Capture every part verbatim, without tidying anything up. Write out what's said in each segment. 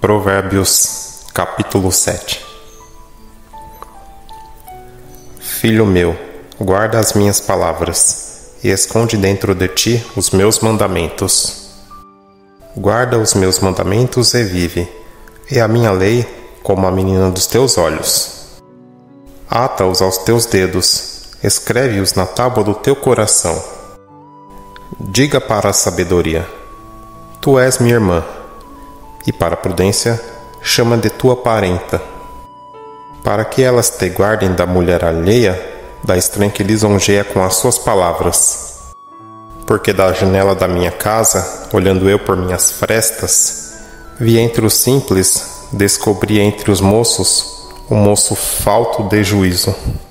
Provérbios, capítulo sete. Filho meu, guarda as minhas palavras, e esconde dentro de ti os meus mandamentos. Guarda os meus mandamentos e vive, e a minha lei como a menina dos teus olhos. Ata-os aos teus dedos, escreve-os na tábua do teu coração. Diga para a sabedoria: tu és minha irmã, e para a prudência, chama de tua parenta. Para que elas te guardem da mulher alheia, da estranha que lisonjeia com as suas palavras. Porque da janela da minha casa, olhando eu por minhas frestas, vi entre os simples, descobri entre os moços, um moço falto de juízo,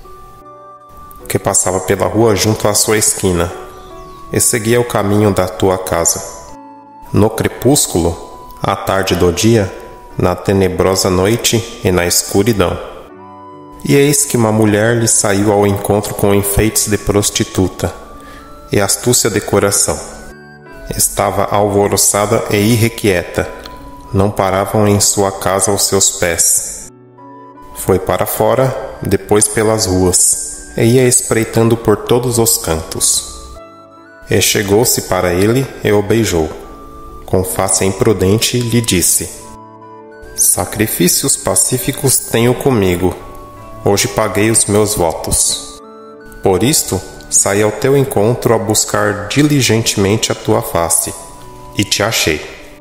que passava pela rua junto à sua esquina, e seguia o caminho da tua casa. No crepúsculo, à tarde do dia, na tenebrosa noite e na escuridão. E eis que uma mulher lhe saiu ao encontro com enfeites de prostituta e astúcia de coração. Estava alvoroçada e irrequieta, não paravam em sua casa os seus pés. Foi para fora, depois pelas ruas, e ia espreitando por todos os cantos. E chegou-se para ele e o beijou. Com face imprudente, lhe disse: sacrifícios pacíficos tenho comigo, hoje paguei os meus votos. Por isto, saí ao teu encontro a buscar diligentemente a tua face, e te achei.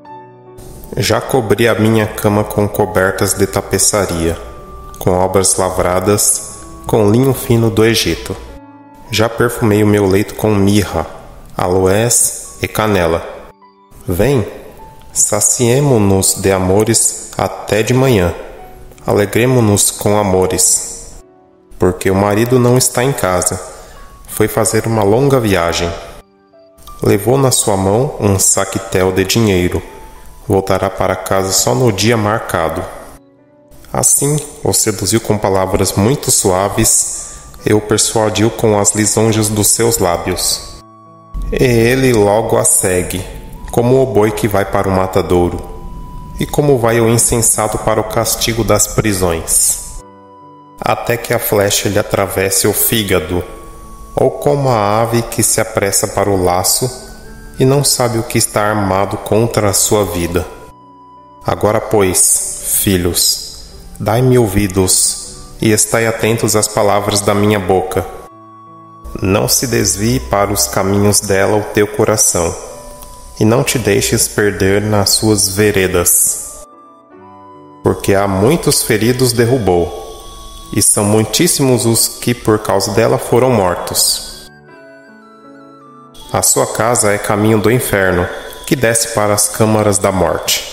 Já cobri a minha cama com cobertas de tapeçaria, com obras lavradas, com linho fino do Egito. Já perfumei o meu leito com mirra, aloés e canela. Vem, saciemo-nos de amores até de manhã, alegremo-nos com amores. Porque o marido não está em casa, foi fazer uma longa viagem. Levou na sua mão um saquetel de dinheiro, voltará para casa só no dia marcado. Assim, o seduziu com palavras muito suaves e o persuadiu com as lisonjas dos seus lábios. E ele logo a segue, como o boi que vai para o matadouro, e como vai o insensato para o castigo das prisões, até que a flecha lhe atravesse o fígado, ou como a ave que se apressa para o laço e não sabe o que está armado contra a sua vida. Agora, pois, filhos, dai-me ouvidos e estai atentos às palavras da minha boca. Não se desvie para os caminhos dela o teu coração, e não te deixes perder nas suas veredas. Porque há muitos feridos derrubou, e são muitíssimos os que por causa dela foram mortos. A sua casa é caminho do inferno, que desce para as câmaras da morte.